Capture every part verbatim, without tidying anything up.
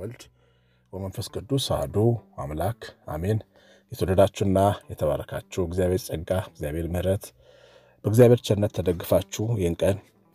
ወወልድ ወመንፈስ ቅዱስ አሐዱ አምላክ አሜን። የተወደዳችሁና የተባረካችሁ እግዚአብሔር ጸጋ እግዚአብሔር ምሕረት በእግዚአብሔር ቸርነት ተደግፋችሁ ይህን ቀን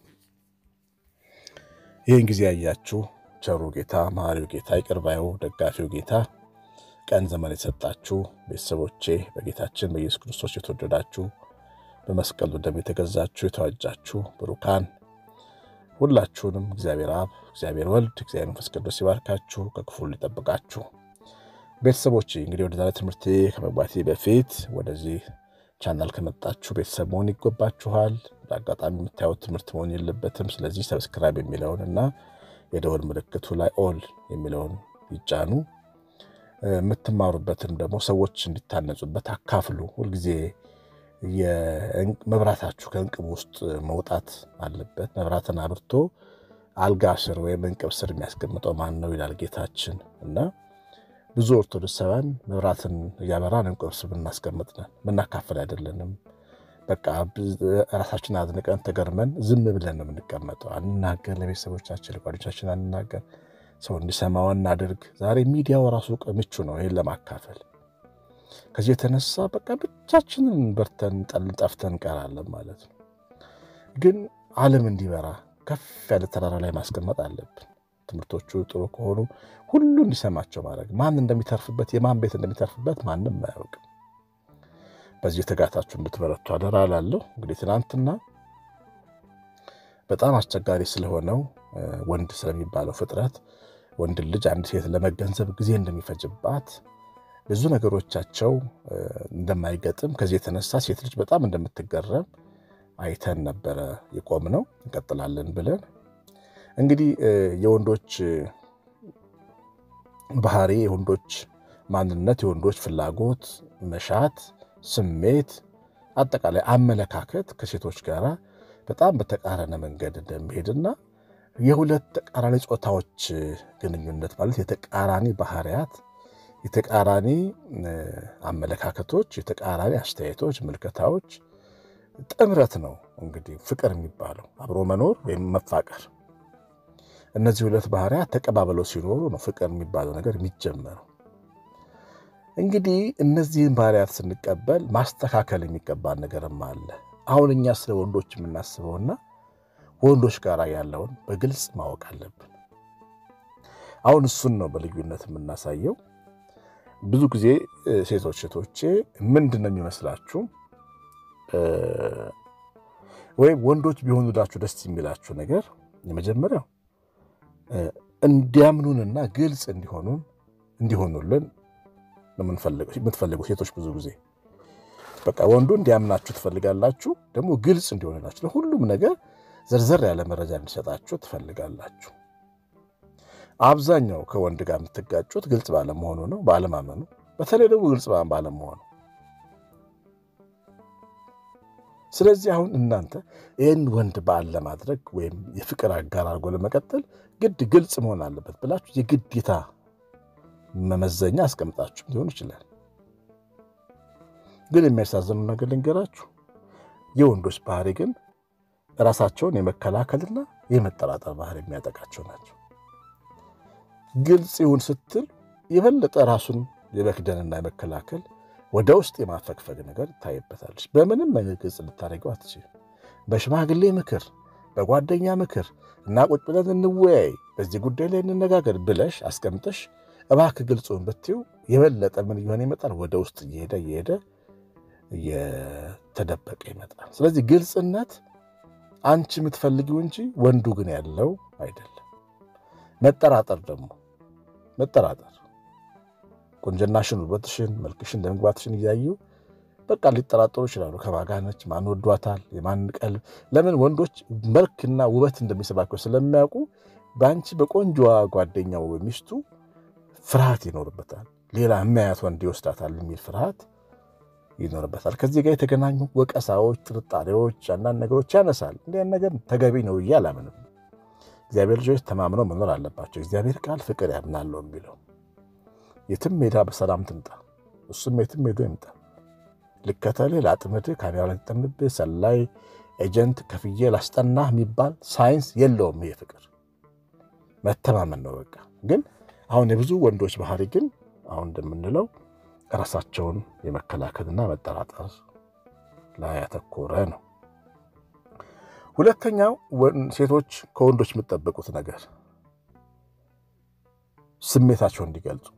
ይህን ጊዜ ያያችሁ ቸሩ ጌታ መሐሪው ጌታ ይቅር ባዩ ደጋፊው ጌታ ቀን ዘመን የሰጣችሁ ቤተሰቦቼ በጌታችን በኢየሱስ ክርስቶስ የተወደዳችሁ በመስቀሉ ደም የተገዛችሁ የተዋጃችሁ ብሩካን ሁላችሁንም እግዚአብሔር አብ እግዚአብሔር ወልድ እግዚአብሔር መንፈስ ቅዱስ ይባርካችሁ ከክፉ ሊጠብቃችሁ። ቤተሰቦቼ እንግዲህ ወደ ዛሬ ትምህርት ከመግባቴ በፊት ወደዚህ ቻናል ከመጣችሁ ቤተሰብ መሆን ይገባችኋል። በአጋጣሚ የምታዩት ትምህርት መሆን የለበትም። ስለዚህ ሰብስክራይብ የሚለውንና የደወል ምልክቱ ላይ ኦል የሚለውን ይጫኑ። የምትማሩበትን ደግሞ ሰዎች እንዲታነጹበት አካፍሉ። ሁልጊዜ የመብራታችሁ ከእንቅብ ውስጥ መውጣት አለበት። መብራትን አብርቶ አልጋ ስር ወይም እንቅብ ስር የሚያስቀምጠው ማን ነው ይላል ጌታችን። እና ብዙ ኦርቶዶክሳውያን መብራትን ያበራን እንቅብ ስር ብናስቀምጥነን ምናካፈል አይደለንም። በቃ ራሳችን አድንቀን ተገርመን ዝም ብለን ነው የምንቀመጠው። አንናገር፣ ለቤተሰቦቻችን ለጓደኞቻችን አንናገር፣ ሰው እንዲሰማው እናድርግ። ዛሬ ሚዲያው ራሱ ምቹ ነው ይሄን ለማካፈል። ከዚህ የተነሳ በቃ ብቻችንን በርተን ጠፍተን ቀራለን ማለት ነው። ግን ዓለም እንዲበራ ከፍ ያለ ተራራ ላይ ማስቀመጥ አለብን። ትምህርቶቹ ጥሩ ከሆኑ ሁሉ እንዲሰማቸው ማድረግ። ማን እንደሚተርፍበት የማን ቤት እንደሚተርፍበት ማንም አያውቅም። በዚህ ተጋታችሁ እንድትበረቱ አደራ እላለሁ። እንግዲህ ትናንትና በጣም አስቸጋሪ ስለሆነው ወንድ ስለሚባለው ፍጥረት ወንድ ልጅ አንድ ሴት ለመገንዘብ ጊዜ እንደሚፈጅባት ብዙ ነገሮቻቸው እንደማይገጥም ከዚህ የተነሳ ሴት ልጅ በጣም እንደምትገረም አይተን ነበረ የቆምነው። እንቀጥላለን ብለን እንግዲህ የወንዶች ባህሪ፣ የወንዶች ማንነት፣ የወንዶች ፍላጎት፣ መሻት፣ ስሜት፣ አጠቃላይ አመለካከት ከሴቶች ጋር በጣም በተቃረነ መንገድ እንደሚሄድና የሁለት ተቃራኒ ጾታዎች ግንኙነት ማለት የተቃራኒ ባህሪያት፣ የተቃራኒ አመለካከቶች፣ የተቃራኒ አስተያየቶች፣ ምልከታዎች ጥምረት ነው እንግዲህ ፍቅር የሚባለው አብሮ መኖር ወይም መፋቀር። እነዚህ ሁለት ባህሪያት ተቀባብለው ሲኖሩ ነው ፍቅር የሚባለው ነገር የሚጀመረው። እንግዲህ እነዚህን ባህሪያት ስንቀበል ማስተካከል የሚገባን ነገርም አለ። አሁን እኛ ስለ ወንዶች የምናስበውና ወንዶች ጋር ያለውን በግልጽ ማወቅ አለብን። አሁን እሱን ነው በልዩነት የምናሳየው። ብዙ ጊዜ ሴቶች ሴቶቼ ምንድነው የሚመስላችሁ ወይ ወንዶች ቢሆኑላችሁ ደስ የሚላችሁ ነገር የመጀመሪያው እንዲያምኑንና ግልጽ እንዲሆኑን እንዲሆኑልን የምትፈልጉ ሴቶች ብዙ ጊዜ በቃ ወንዱ እንዲያምናችሁ ትፈልጋላችሁ፣ ደግሞ ግልጽ እንዲሆንላችሁ ለሁሉም ነገር ዘርዘር ያለ መረጃ እንዲሰጣችሁ ትፈልጋላችሁ። አብዛኛው ከወንድ ጋር የምትጋጩት ግልጽ ባለመሆኑ ነው፣ ባለማመኑ፣ በተለይ ደግሞ ግልጽ ባለመሆኑ። ስለዚህ አሁን እናንተ ይህን ወንድ ባል ለማድረግ ወይም የፍቅር አጋር አድርጎ ለመቀጠል ግድ ግልጽ መሆን አለበት ብላችሁ የግዴታ መመዘኛ አስቀምጣችሁ ሊሆን ይችላል። ግን የሚያሳዝነው ነገር ልንገራችሁ፣ የወንዶች ባህሪ ግን ራሳቸውን የመከላከልና የመጠራጠር ባህሪ የሚያጠቃቸው ናቸው። ግልጽ ይሁን ስትል የበለጠ ራሱን የመክደንና የመከላከል ወደ ውስጥ የማፈግፈግ ነገር ታይበታለች። በምንም ነገር ግልጽ ልታደርገው አትችልም። በሽማግሌ ምክር፣ በጓደኛ ምክር እና ቁጭ ብለን እንወያይ፣ በዚህ ጉዳይ ላይ እንነጋገር ብለሽ አስቀምጠሽ እባክህ ግልጹን ብትይው የበለጠ ምን ይሆን ይመጣል? ወደ ውስጥ እየሄደ እየሄደ እየተደበቀ ይመጣል። ስለዚህ ግልጽነት አንቺ የምትፈልጊው እንጂ ወንዱ ግን ያለው አይደለም። መጠራጠር ደግሞ መጠራጠር ቁንጅናሽን፣ ውበትሽን፣ መልክሽን፣ ደምግባትሽን እያዩ በቃ ሊጠራጠሩ ይችላሉ። ከማጋነች ማን ወዷታል፣ የማን ቀልብ። ለምን ወንዶች መልክና ውበት እንደሚስባቸው ስለሚያውቁ በአንቺ በቆንጆዋ ጓደኛው ሚስቱ ፍርሃት ይኖርበታል። ሌላ የሚያያት ወንድ ይወስዳታል የሚል ፍርሃት ይኖርበታል። ከዚህ ጋር የተገናኙ ወቀሳዎች፣ ጥርጣሬዎች፣ አንዳንድ ነገሮች ያነሳል። እንዲህ ነገር ተገቢ ነው እያላምንም እግዚአብሔር ልጆች ተማምነው መኖር አለባቸው። እግዚአብሔር ቃል ፍቅር ያድናለው የሚለው የትም ሜዳ በሰላም ትምጣ፣ እሱም የትም ሄዶ ይምጣ፣ ልከተልህ፣ ላጥምድህ፣ ካሜራ ላይ ተጠምብህ፣ ሰላይ ኤጀንት ከፍዬ ላስጠናህ የሚባል ሳይንስ የለውም። ይሄ ፍቅር መተማመን ነው በቃ። ግን አሁን የብዙ ወንዶች ባህሪ ግን አሁን እንደምንለው ራሳቸውን የመከላከልና መጠራጠር ላይ ያተኮረ ነው። ሁለተኛው ሴቶች ከወንዶች የሚጠበቁት ነገር ስሜታቸውን እንዲገልጹ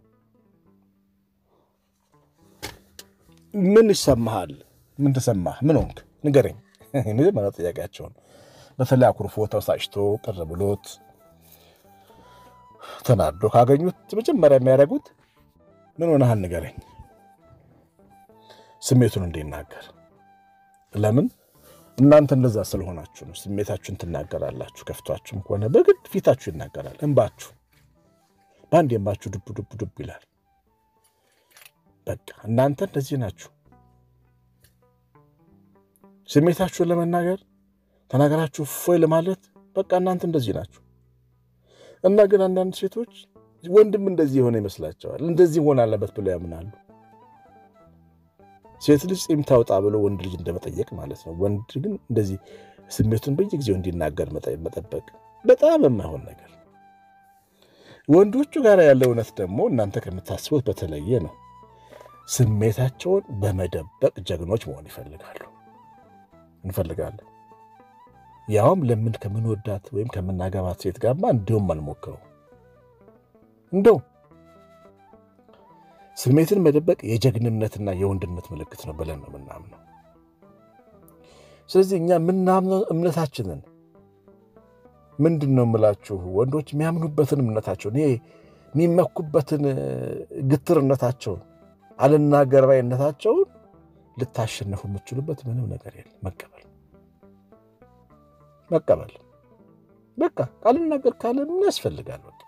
ምን ይሰማሃል ምን ተሰማህ ምን ሆንክ ንገረኝ እኔ ማለት ጥያቄያቸው ነው። በተለይ አኩርፎ ተሳጭቶ ቅር ብሎት ተናዶ ካገኙት መጀመሪያ የሚያደርጉት ምን ሆነሃል ንገረኝ ስሜቱን እንዲናገር። ለምን እናንተ እንደዛ ስለሆናችሁ ነው ስሜታችሁን ትናገራላችሁ። ከፍቷችሁም ከሆነ በግድ ፊታችሁ ይናገራል። እንባችሁ ባንድ እንባችሁ ዱብ ዱብ ዱብ ይላል። በቃ እናንተ እንደዚህ ናችሁ። ስሜታችሁን ለመናገር ተናገራችሁ ፎይ ለማለት በቃ እናንተ እንደዚህ ናችሁ። እና ግን አንዳንድ ሴቶች ወንድም እንደዚህ ሆነ ይመስላቸዋል። እንደዚህ ሆነ አለበት ብለው ያምናሉ። ሴት ልጅ ጺም ታውጣ ብሎ ወንድ ልጅ እንደመጠየቅ ማለት ነው። ወንድ ግን እንደዚህ ስሜቱን በየጊዜው እንዲናገር መጠበቅ በጣም የማይሆን ነገር። ወንዶቹ ጋር ያለው እውነት ደግሞ እናንተ ከምታስቡት በተለየ ነው። ስሜታቸውን በመደበቅ ጀግኖች መሆን ይፈልጋሉ እንፈልጋለን። ያውም ለምን ከምንወዳት ወይም ከምናገባት ሴት ጋርማ እንደውም አልሞክረው እንደው ስሜትን መደበቅ የጀግንነትና የወንድነት ምልክት ነው ብለን ነው ምናምነው። ስለዚህ እኛ ምናምነው እምነታችንን ምንድነው የምላችሁ ወንዶች የሚያምኑበትን እምነታቸውን ይሄ የሚመኩበትን ግትርነታቸውን አለናገር ባይነታቸውን ልታሸነፉ የምትችሉበት ምንም ነገር የለም። መቀበል መቀበል በቃ አለናገር ካለ ምን ያስፈልጋል? በቃ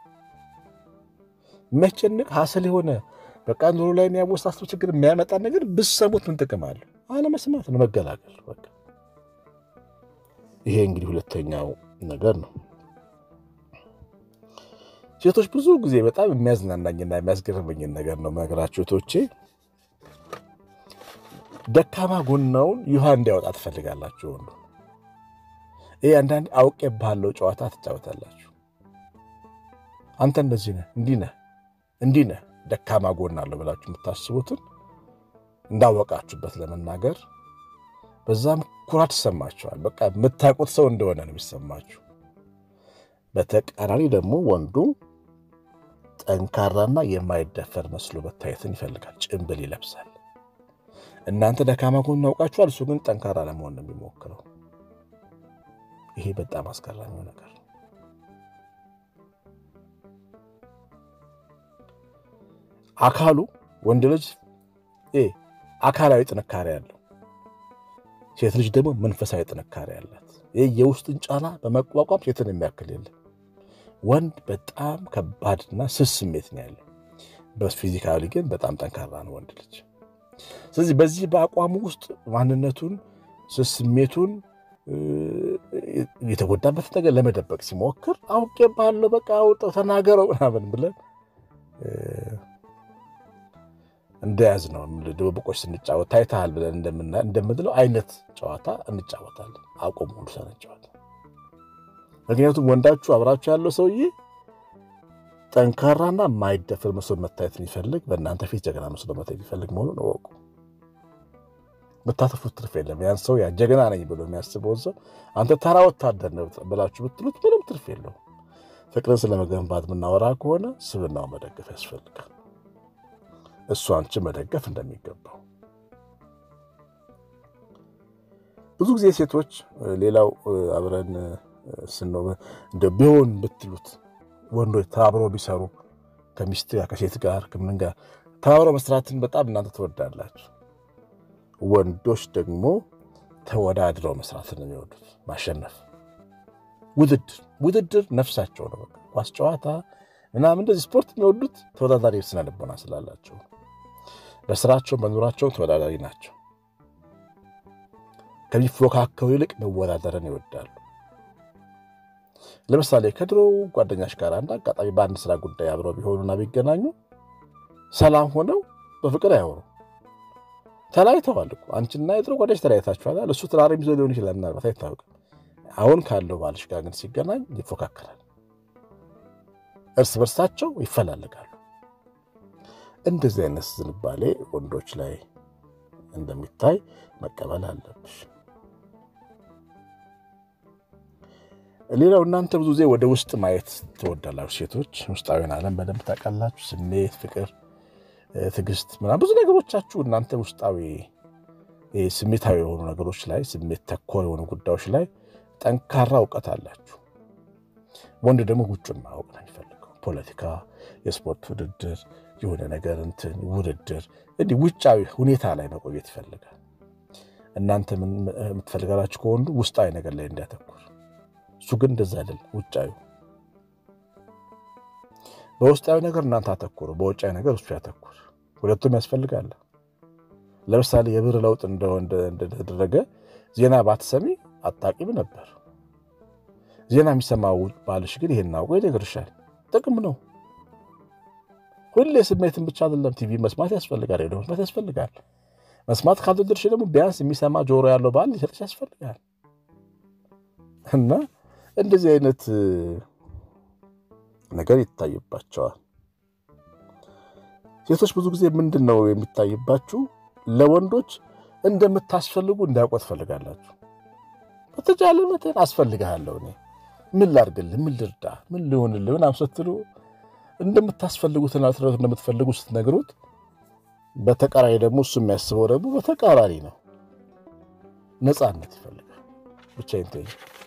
መጨነቅ ሐሰል የሆነ በቃ ኑሮ ላይ የሚያወሳስበው ችግር የሚያመጣ ነገር ብትሰሙት ምን ጥቅም አለው? አለመስማት ነው መገላገል በቃ። ይሄ እንግዲህ ሁለተኛው ነገር ነው። ሴቶች ብዙ ጊዜ በጣም የሚያዝናናኝና የሚያስገርመኝ ነገር ነው ነገራችሁ ቶቼ ደካማ ጎናውን ይፋ እንዲያወጣ ትፈልጋላችሁ ወንዱ። ይሄ አንዳንድ አውቄ ባለው ጨዋታ ትጫወታላችሁ። አንተ እንደዚህ ነህ እንዲህ ነህ እንዲህ ነህ ደካማ ጎና አለው ብላችሁ የምታስቡትን እንዳወቃችሁበት ለመናገር በዛም ኩራት ይሰማችኋል። በቃ የምታውቁት ሰው እንደሆነ ነው የሚሰማችሁ። በተቃራኒ ደግሞ ወንዱ ጠንካራና የማይደፈር መስሎ መታየትን ይፈልጋል። ጭምብል ይለብሳል። እናንተ ደካማ ጎን አውቃችኋል፣ እሱ ግን ጠንካራ ለመሆን ነው የሚሞክረው። ይሄ በጣም አስገራሚ ነገር ነው። አካሉ ወንድ ልጅ እ አካላዊ ጥንካሬ ያለው፣ ሴት ልጅ ደግሞ መንፈሳዊ ጥንካሬ ያላት። ይሄ የውስጥን ጫና በመቋቋም ሴትን የሚያክል የለም። ወንድ በጣም ከባድና ስስ ስሜት ነው ያለው። በፊዚካሊ ግን በጣም ጠንካራ ነው ወንድ ልጅ። ስለዚህ በዚህ በአቋሙ ውስጥ ማንነቱን ስስ ስሜቱን የተጎዳበት ነገር ለመደበቅ ሲሞክር አውቄ ባለው በቃ አውጣው ተናገረው ምናምን ብለን እንደያዝ ነው ድብብቆች ስንጫወት ታይታል ብለን እንደምና እንደምንለው አይነት ጨዋታ እንጫወታለን። አቆም ሁሉ ሰነጫወት። ምክንያቱም ወንዳችሁ አብራችሁ ያለው ሰውዬ ጠንካራና ማይደፈር መስሎ መታየት የሚፈልግ በእናንተ ፊት ጀግና መስሎ መታየት የሚፈልግ መሆኑን እወቁ። መታተፉት ትርፍ የለም። ያን ሰው ያ ጀግና ነኝ ብሎ የሚያስበው ሰው አንተ ተራ ወታደር ነህ ብላችሁ ብትሉት ምንም ትርፍ የለው። ፍቅርን ስለመገንባት ምናወራ ከሆነ ስብናው መደገፍ ያስፈልጋል። እሱ አንቺ መደገፍ እንደሚገባው። ብዙ ጊዜ ሴቶች ሌላው አብረን ስንኖር እንደ ቢሆን ብትሉት ወንዶች ተባብረው ቢሰሩ ከሚስት ጋር ከሴት ጋር ከምን ጋር ተባብረው መስራትን በጣም እናንተ ትወዳላችሁ። ወንዶች ደግሞ ተወዳድረው መስራትን ነው የሚወዱት። ማሸነፍ፣ ውድድር ውድድር ነፍሳቸው ነው። በቃ ኳስ ጨዋታ ምናምን እንደዚህ ስፖርት የሚወዱት ተወዳዳሪ ስነ ልቦና ስላላቸው በስራቸው በኑራቸው ተወዳዳሪ ናቸው። ከሚፎካከሩ ይልቅ መወዳደርን ይወዳሉ። ለምሳሌ ከድሮ ጓደኛሽ ጋር አንድ አጋጣሚ በአንድ ስራ ጉዳይ አብረው ቢሆኑና ቢገናኙ ሰላም ሆነው በፍቅር ያወሩ ተላይተዋል እኮ። አንቺና የድሮ ጓደኛሽ ተላይታችኋል። እሱ ትራሪም ይዞ ሊሆን ይችላል ምናልባት አይታወቅም። አሁን ካለው ባልሽ ጋር ግን ሲገናኝ ይፎካከራል። እርስ በርሳቸው ይፈላለጋሉ እንደዚህ አይነት ዝንባሌ ወንዶች ላይ እንደሚታይ መቀበል አለብሽ ሌላው እናንተ ብዙ ጊዜ ወደ ውስጥ ማየት ትወዳላችሁ ሴቶች ውስጣዊን ዓለም በደንብ ታውቃላችሁ ስሜት ፍቅር ትግስት ምናምን ብዙ ነገሮቻችሁ እናንተ ውስጣዊ ስሜታዊ የሆኑ ነገሮች ላይ ስሜት ተኮር የሆኑ ጉዳዮች ላይ ጠንካራ ዕውቀት አላችሁ ወንድ ደግሞ ውጭን ማወቅ ነው የሚፈልገው ፖለቲካ የስፖርት ውድድር የሆነ ነገር እንትን ውድድር እንዲህ ውጫዊ ሁኔታ ላይ መቆየት ይፈልጋል እናንተ ምን የምትፈልጋላችሁ ከወንዱ ውስጣዊ ነገር ላይ እንዲያተኩር እሱ ግን እንደዛ አይደለም ውጫዊ በውስጣዊ ነገር እናንተ አተኩሩ በውጫዊ ነገር እሱ ያተኩር ሁለቱም ያስፈልጋል ለምሳሌ የብር ለውጥ እንደሆነ እንደተደረገ ዜና ባትሰሚ አጣቂም ነበር ዜና የሚሰማው ባልሽ ግን ይሄን አውቆ ይደግርሻል ጥቅም ነው ሁሌ ስሜትን ብቻ አይደለም ቲቪ መስማት ያስፈልጋል ሬዲዮ መስማት ያስፈልጋል መስማት ካልተደርሽ ደግሞ ቢያንስ የሚሰማ ጆሮ ያለው ባል ይሰጥሽ ያስፈልጋል እና እንደዚህ አይነት ነገር ይታይባቸዋል ሴቶች ብዙ ጊዜ ምንድነው የሚታይባችሁ ለወንዶች እንደምታስፈልጉ እንዳውቁት ፈልጋላችሁ በተቻለ መጠን አስፈልጋለሁ እኔ ምን ላድርግልህ ምን ልርዳ ምን ሊሆንልህ ምናምን ስትሉ እንደምታስፈልጉትና ትረቱ እንደምትፈልጉ ስትነግሩት በተቃራኒ ደግሞ እሱ የሚያስበው ደግሞ በተቃራኒ ነው ነፃነት ይፈልጋል ብቻዬን ተይ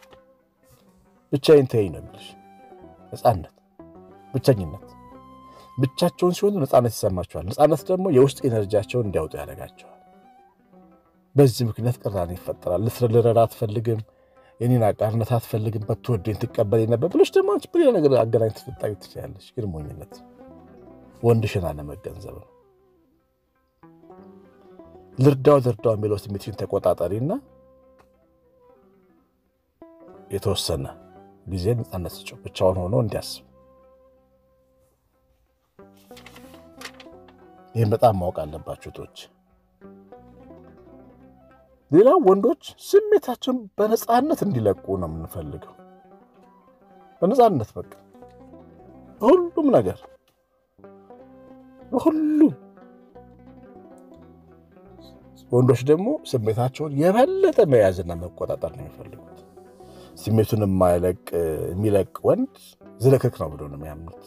ብቻዬን ተይ ነው የሚልሽ ነፃነት ብቸኝነት ብቻቸውን ሲሆኑ ነፃነት ይሰማቸዋል ነፃነት ደግሞ የውስጥ ኤነርጂያቸውን እንዲያወጡ ያደርጋቸዋል በዚህ ምክንያት ቅራኔ ይፈጠራል ልትረዳ አትፈልግም የኔን አቃርነት አትፈልግም በትወደኝ ትቀበለኝ ነበር ብለሽ ደግሞ አንቺ ብለ ነገር አገናኝ ትፈጣይ ትችያለሽ ግን ሞኝነት ወንድሽን አለመገንዘብ ነው ልርዳው ልርዳው የሚለው ስሜትሽን ተቆጣጣሪና የተወሰነ ጊዜ ነፃነት ስጪው ብቻውን ሆኖ እንዲያስብ ይሄን በጣም ማወቅ አለባችሁ ቶች ሌላው ወንዶች ስሜታቸውን በነፃነት እንዲለቁ ነው የምንፈልገው በነፃነት በቃ ሁሉም ነገር ሁሉም ወንዶች ደግሞ ስሜታቸውን የበለጠ መያዝና መቆጣጠር ነው የሚፈልጉት ስሜቱን የማይለቅ የሚለቅ ወንድ ዝለከክ ነው ብሎ ነው የሚያምኑት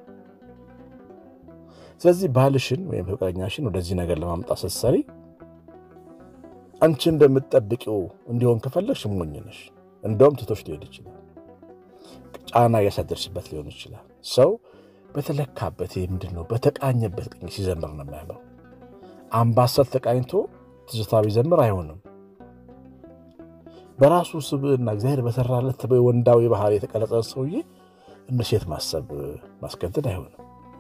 ስለዚህ ባልሽን ወይም ፍቅረኛሽን ወደዚህ ነገር ለማምጣት ስትሰሪ አንቺ እንደምትጠብቂው እንዲሆን ከፈለግሽ ሞኝ ነሽ እንደውም ትቶሽ ሊሄድ ይችላል ጫና ያሳደርሽበት ሊሆን ይችላል ሰው በተለካበት ምንድነው በተቃኘበት ቅኝ ሲዘምር ነው የሚያለው አምባሰል ተቃኝቶ ትዝታ ቢዘምር አይሆንም በራሱ ስብዕና እግዚአብሔር በሰራለት በወንዳዊ ባህሪ የተቀረጸ ሰውዬ እንደ ሴት ማሰብ ማስከተል አይሆንም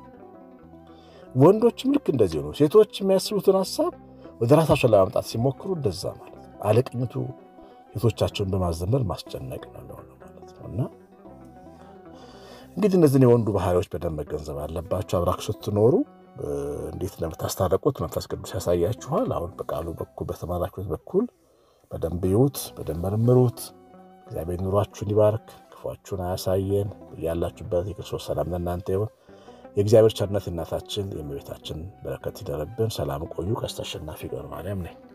ወንዶችም ልክ እንደዚህ ነው ሴቶች የሚያስቡትን ሐሳብ ወደ ራሳቸው ለማምጣት ሲሞክሩ እንደዛ ማለት አለቅኝቱ ሴቶቻቸውን በማዘመር ማስጨነቅ ነው ማለት ነውና እንግዲህ እነዚህ የወንዱ ባህሪዎች በደንብ መገንዘብ አለባችሁ አብራችሁ ስትኖሩ እንዴት ለምታስታረቁት መንፈስ ቅዱስ ያሳያችኋል አሁን በቃሉ በኩል በተማራችሁት በኩል በደንብ ይዩት በደንብ መርምሩት እግዚአብሔር ኑሯችሁን ይባርክ ክፉአችሁን አያሳየን ያላችሁበት የክርስቶስ ሰላም ለእናንተ ይሁን የእግዚአብሔር ቸርነት እናታችን የእመቤታችን በረከት ይደረብን ሰላም ቆዩ። ቀሲስ አሸናፊ ገብረ ማርያም ነኝ።